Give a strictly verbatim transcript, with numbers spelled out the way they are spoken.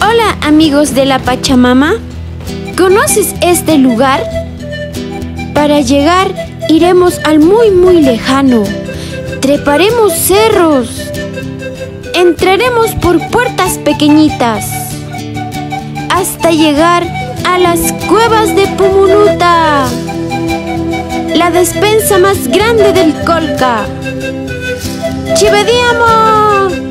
Hola amigos de la Pachamama, ¿conoces este lugar? Para llegar iremos al muy muy lejano, treparemos cerros, entraremos por puertas pequeñitas, hasta llegar a las cuevas de Pumunuta, la despensa más grande del Colca. ¡Chivediamo!